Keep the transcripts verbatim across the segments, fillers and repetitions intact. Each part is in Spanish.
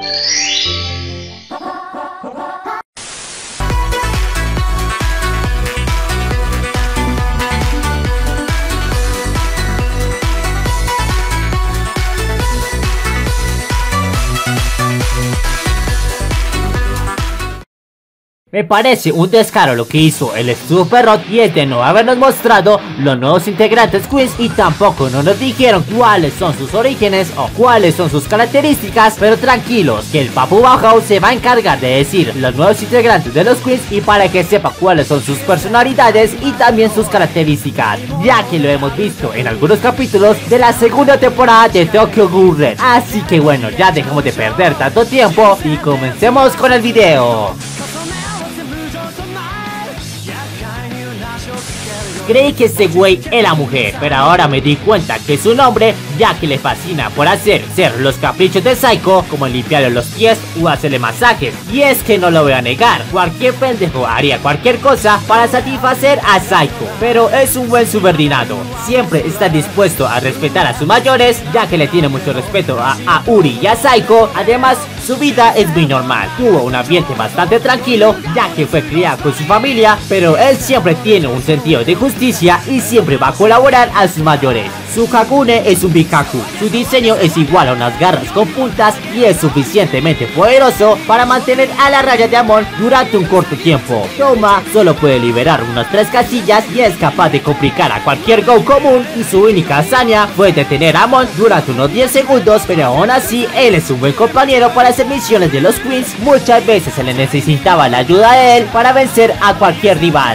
Me parece un descaro lo que hizo el estudio Perrot, y es de no habernos mostrado los nuevos integrantes Queens, y tampoco no nos dijeron cuáles son sus orígenes o cuáles son sus características. Pero tranquilos, que el Papu Bauhaus se va a encargar de decir los nuevos integrantes de los Queens, y para que sepa cuáles son sus personalidades y también sus características, ya que lo hemos visto en algunos capítulos de la segunda temporada de Tokyo Ghoul Red. Así que bueno, ya dejemos de perder tanto tiempo y comencemos con el video. Creí que este güey era mujer, pero ahora me di cuenta que es un hombre, ya que le fascina por hacer ser los caprichos de Saiko, como limpiarle los pies o hacerle masajes. Y es que no lo voy a negar, cualquier pendejo haría cualquier cosa para satisfacer a Saiko, pero es un buen subordinado. Siempre está dispuesto a respetar a sus mayores, ya que le tiene mucho respeto a, a Uri y a Saiko. Además, su vida es muy normal, tuvo un ambiente bastante tranquilo, ya que fue criado con su familia, pero él siempre tiene un sentido de justicia y siempre va a colaborar a sus mayores. Su Kagune es un Bikaku, su diseño es igual a unas garras con puntas y es suficientemente poderoso para mantener a la raya de Amon durante un corto tiempo. Toma solo puede liberar unas tres casillas y es capaz de complicar a cualquier Go común, y su única hazaña fue detener a Amon durante unos diez segundos, pero aún así él es un buen compañero para hacer misiones de los Queens. Muchas veces se le necesitaba la ayuda de él para vencer a cualquier rival.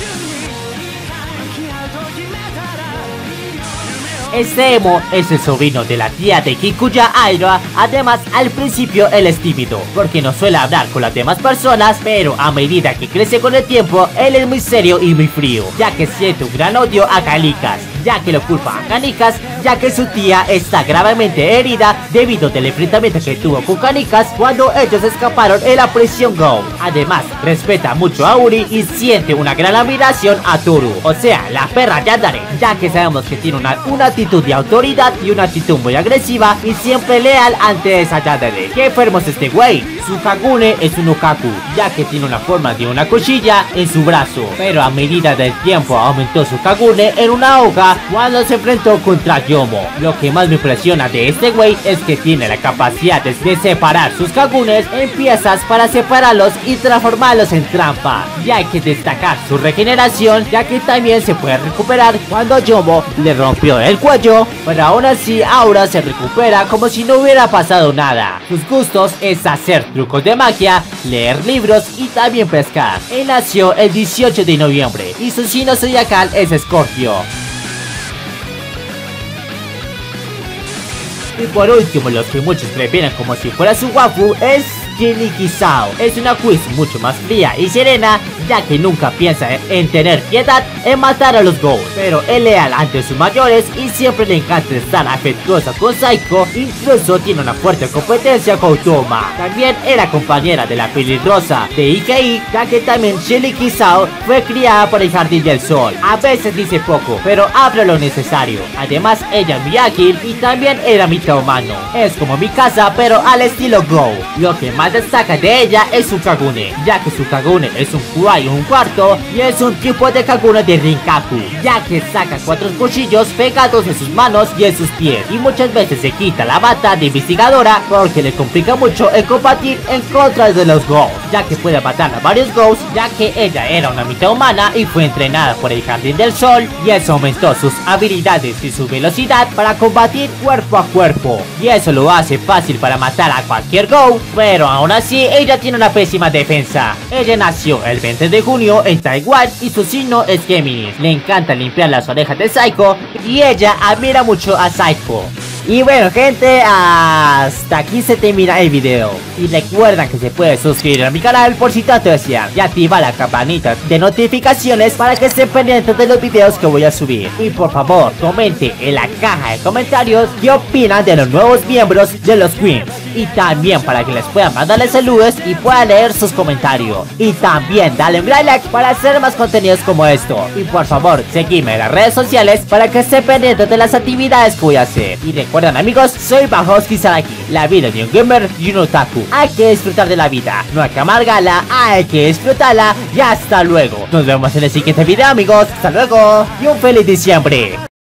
Este emo es el sobrino de la tía de Kikuya Aira. Además, al principio él es tímido porque no suele hablar con las demás personas, pero a medida que crece con el tiempo, él es muy serio y muy frío, ya que siente un gran odio a Canicas, ya que lo culpa a Canicas, ya que su tía está gravemente herida debido al enfrentamiento que tuvo con Canicas cuando ellos escaparon en la prisión Go. Además, respeta mucho a Uri y siente una gran admiración a Toru, o sea, la perra Yandere, ya que sabemos que tiene una, una actitud de autoridad y una actitud muy agresiva y siempre leal ante esa Yandere. ¡Qué enfermo es este güey! Su Kagune es un Okaku, ya que tiene una forma de una cuchilla en su brazo, pero a medida del tiempo aumentó su Kagune en una hoja cuando se enfrentó contra Yomo. Lo que más me impresiona de este güey es que tiene la capacidad de, de separar sus Kagunes en piezas para separarlos y transformarlos en trampa. Y hay que destacar su regeneración, ya que también se puede recuperar cuando Yomo le rompió el cuello, pero aún así ahora se recupera como si no hubiera pasado nada. Sus gustos es hacer trucos de magia, leer libros y también pescar. Él nació el dieciocho de noviembre y su signo zodiacal es Escorpio. Y por último, los que muchos prefieren como si fuera su waifu es Kinikisao. Es una quiz mucho más fría y serena, ya que nunca piensa en tener piedad en matar a los Ghouls, pero es leal ante sus mayores y siempre le encanta estar afectuosa con Saiko. Incluso tiene una fuerte competencia con Toma. También era compañera de la pelirrosa de Ikei, ya que también Kinikisao fue criada por el Jardín del Sol. A veces dice poco, pero habla lo necesario. Además, ella es muy ágil y también era mitad humano. Es como mi casa, pero al estilo Go. Lo que más destaca de ella es su Kagune, ya que su Kagune es un Kuai un cuarto y es un tipo de Kagune de Rinkaku, ya que saca cuatro cuchillos pegados en sus manos y en sus pies, y muchas veces se quita la bata de investigadora porque le complica mucho el combatir en contra de los Ghouls, ya que puede matar a varios Ghouls, ya que ella era una mitad humana y fue entrenada por el Jardín del Sol, y eso aumentó sus habilidades y su velocidad para combatir cuerpo a cuerpo, y eso lo hace fácil para matar a cualquier Ghoul. Pero aún así ella tiene una pésima defensa. Ella nació el veinte de junio en Taiwán y su signo es Géminis. Le encanta limpiar las orejas de Saiko y ella admira mucho a Saiko. Y bueno, gente, hasta aquí se termina el video. Y recuerden que se puede suscribir a mi canal por si tanto desean, y activa la campanita de notificaciones para que estén pendientes de los videos que voy a subir. Y por favor, comente en la caja de comentarios qué opinan de los nuevos miembros de los Queens. y también para que les puedan mandarles saludos y puedan leer sus comentarios. Y también dale un gran like para hacer más contenidos como esto. Y por favor, seguime en las redes sociales para que esté pendiente de las actividades que voy a hacer. Y recuerden amigos, soy Bajowski Saraki. La vida de un gamer y un otaku. Hay que disfrutar de la vida, no hay que amargarla, hay que disfrutarla. Y hasta luego. Nos vemos en el siguiente video amigos. Hasta luego y un feliz diciembre.